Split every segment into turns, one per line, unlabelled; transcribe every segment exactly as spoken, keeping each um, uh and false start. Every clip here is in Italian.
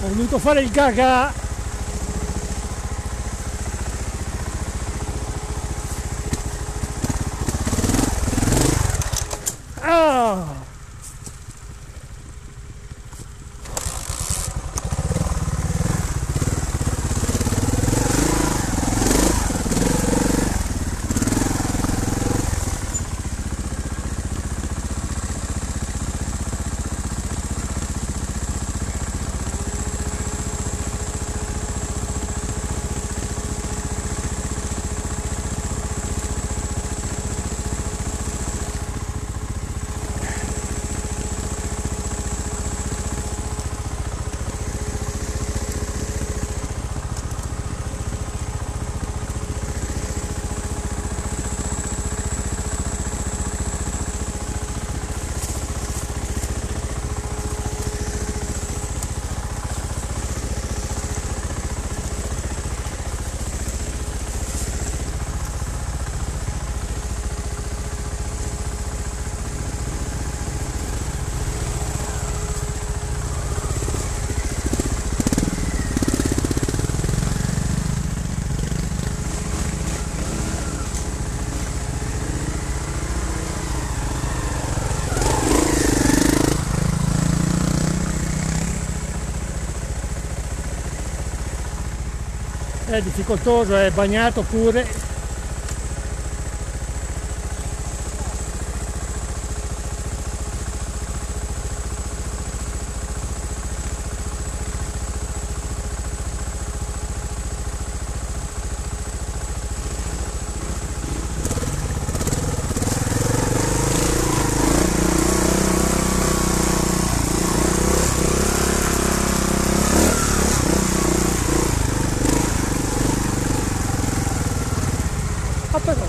Ho voluto fare il gaga. Ah! È difficoltoso, è bagnato pure. Ah, però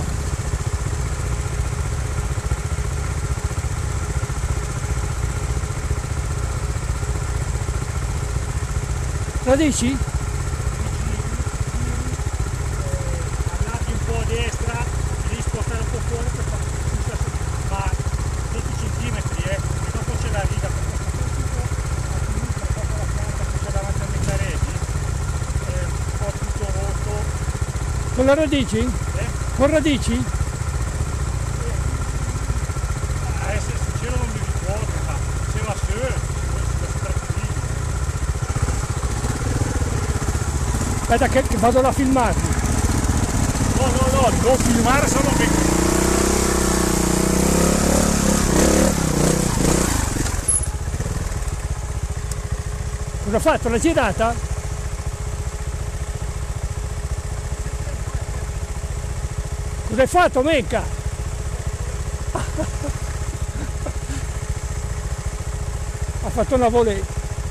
radici?
Andati un po' a destra, devi spostare un po' fuori per fare ma venti centimetri, eh, e dopo c'è la riga per questo punto, a sinistra dopo la pianta che c'è davanti a Meccaresi, è un po' tutto rotto.
Con le radici?
Eh?
Con radici?
Adesso il cielo non mi ricordo, ma diceva su, questo tranquillo.
Aspetta che, che vado là a filmarti.
No, no, no, devo filmare solo che...
Cosa ha fatto? L'ha girata? Cosa hai fatto, Mecca? Ha fatto una volée.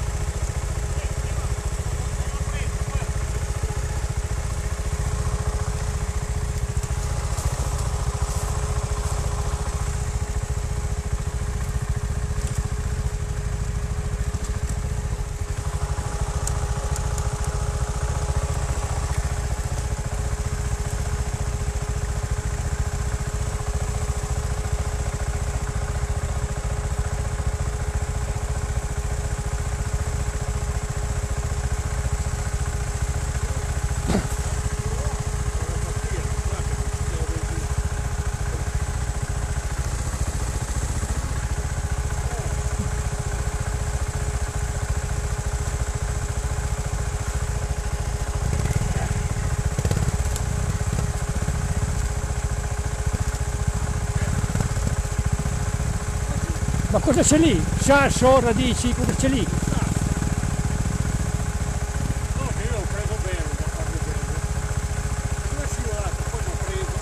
Ma cosa c'è lì? Sasso, radici, cosa c'è lì?
No, che io l'ho preso bene, da farlo bene. Dove è scivolato, poi l'ho preso.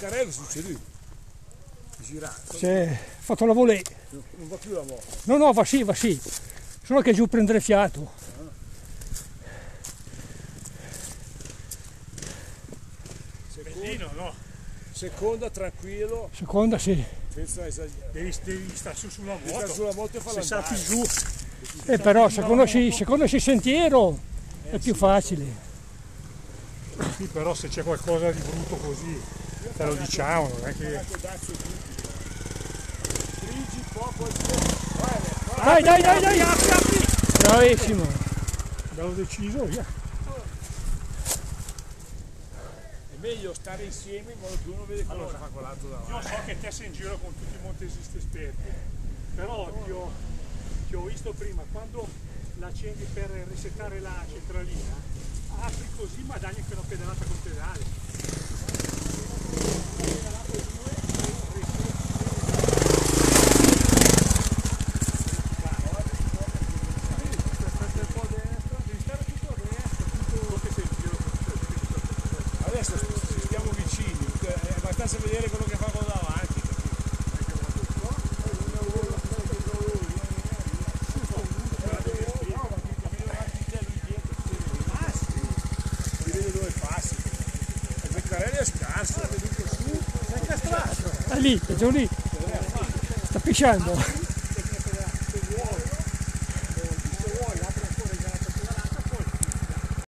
Beccarello succede lui. Girato.
Si è fatto la volée.
Non va più la moto.
No, no, va sì, va sì. Solo che è giù a prendere fiato.
Bellino, no?
Seconda tranquillo,
Seconda sì.
senza esagerare.
Devi, devi stare su sulla
Sta
moto.
sulla moto e fa
Se salti
l'andare.
giù,
E però se conosci, se conosci il sentiero è più facile.
sì, però se c'è qualcosa di brutto così, te lo diciamo, non è che...
Frigi poco.
Dai, dai, dai, dai!
Apri, apri!
Bravissimo!
Abbiamo deciso, via.
È meglio stare insieme in modo che uno vede quello che fa quell'altro davanti.
Io so che te sei in giro con tutti i montesisti esperti, però ti ho, ti ho visto prima, quando l'accendi per resettare la centralina, apri così ma dai anche una pedalata con pedale.
Adesso stiamo vicini, è abbastanza vedere quello che fa quello davanti. Si vede dove passi. Il Beccarelli è scarso, è venuto su.
È lì, è giù lì. Sta pisciando.